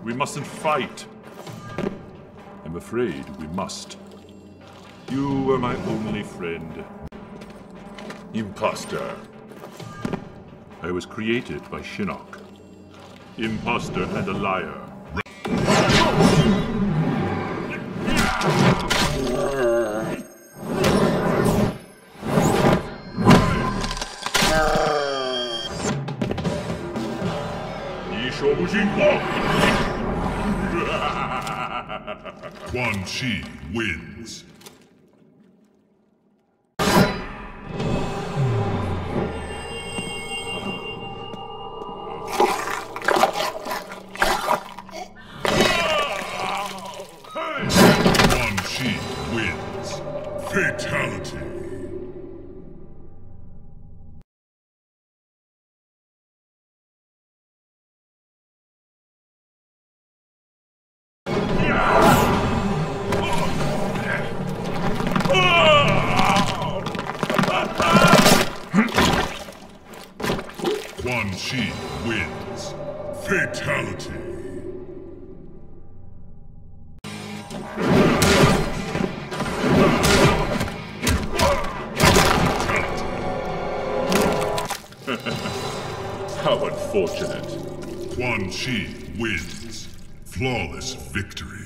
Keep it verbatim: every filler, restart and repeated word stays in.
We mustn't fight. I'm afraid we must. You were my only friend. Imposter. I was created by Shinnok. Imposter and a liar. Quan Chi wins. Quan Chi wins. Fatality. Quan Chi wins. Fatality. How unfortunate. Quan Chi wins. Flawless victory.